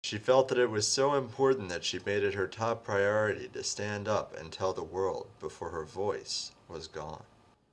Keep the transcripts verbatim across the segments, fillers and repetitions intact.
She felt that it was so important that she made it her top priority to stand up and tell the world before her voice was gone.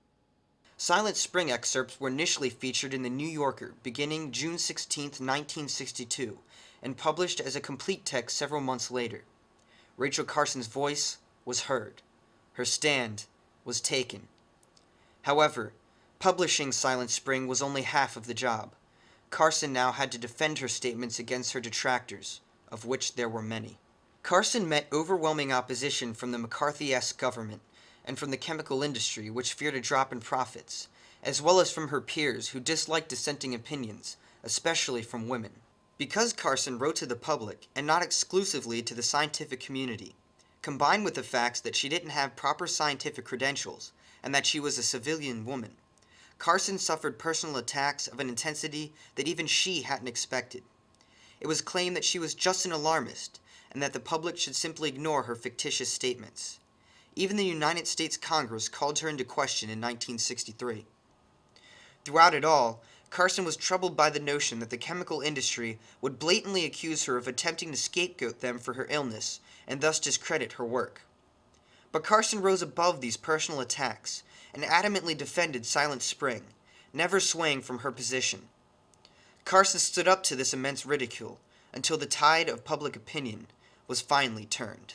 Silent Spring excerpts were initially featured in The New Yorker beginning June sixteenth, nineteen sixty-two, and published as a complete text several months later. Rachel Carson's voice was heard. Her stand was taken. However, publishing Silent Spring was only half of the job. Carson now had to defend her statements against her detractors, of which there were many. Carson met overwhelming opposition from the McCarthy-esque government and from the chemical industry, which feared a drop in profits, as well as from her peers who disliked dissenting opinions, especially from women. Because Carson wrote to the public, and not exclusively to the scientific community, combined with the facts that she didn't have proper scientific credentials, and that she was a civilian woman, Carson suffered personal attacks of an intensity that even she hadn't expected. It was claimed that she was just an alarmist, and that the public should simply ignore her fictitious statements. Even the United States Congress called her into question in nineteen sixty-three. Throughout it all, Carson was troubled by the notion that the chemical industry would blatantly accuse her of attempting to scapegoat them for her illness, and thus discredit her work. But Carson rose above these personal attacks, and adamantly defended Silent Spring, never swaying from her position. Carson stood up to this immense ridicule, until the tide of public opinion was finally turned.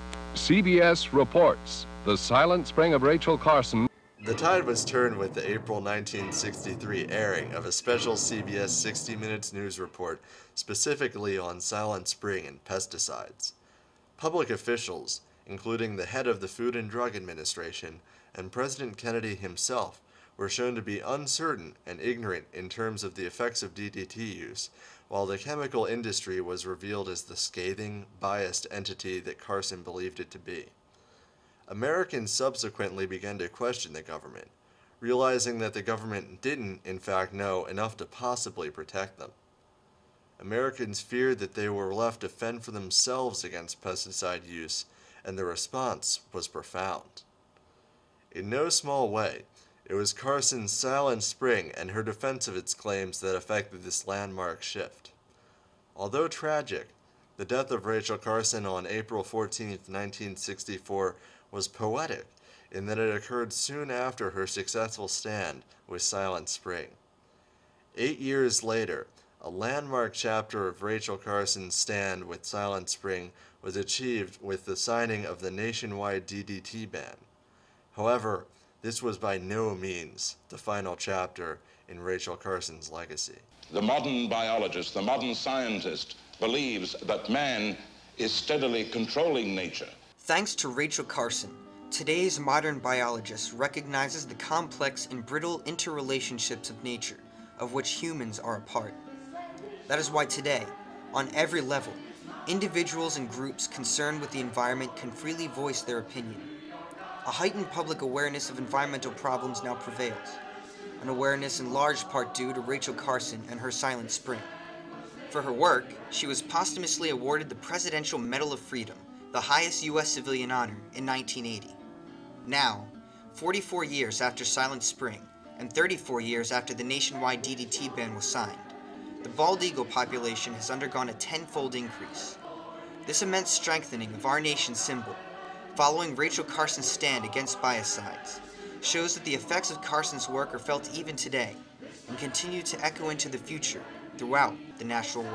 C B S reports the Silent Spring of Rachel Carson. The tide was turned with the April nineteen sixty-three airing of a special C B S sixty minutes news report specifically on Silent Spring and pesticides. Public officials, including the head of the Food and Drug Administration and President Kennedy himself, were shown to be uncertain and ignorant in terms of the effects of D D T use, while the chemical industry was revealed as the scathing, biased entity that Carson believed it to be. Americans subsequently began to question the government, realizing that the government didn't, in fact, know enough to possibly protect them. Americans feared that they were left to fend for themselves against pesticide use, and the response was profound. In no small way, it was Carson's Silent Spring and her defense of its claims that effected this landmark shift. Although tragic, the death of Rachel Carson on April fourteenth, nineteen sixty-four was poetic in that it occurred soon after her successful stand with Silent Spring. Eight years later, a landmark chapter of Rachel Carson's stand with Silent Spring was achieved with the signing of the nationwide D D T ban. However, this was by no means the final chapter in Rachel Carson's legacy. The modern biologist, the modern scientist, believes that man is steadily controlling nature. Thanks to Rachel Carson, today's modern biologist recognizes the complex and brittle interrelationships of nature, of which humans are a part. That is why today, on every level, individuals and groups concerned with the environment can freely voice their opinion. A heightened public awareness of environmental problems now prevails, an awareness in large part due to Rachel Carson and her Silent Spring. For her work, she was posthumously awarded the Presidential Medal of Freedom, the highest U S civilian honor, in nineteen eighty. Now, forty-four years after Silent Spring, and thirty-four years after the nationwide D D T ban was signed, the bald eagle population has undergone a tenfold increase. This immense strengthening of our nation's symbol, following Rachel Carson's stand against biocides, shows that the effects of Carson's work are felt even today, and continue to echo into the future throughout the natural world.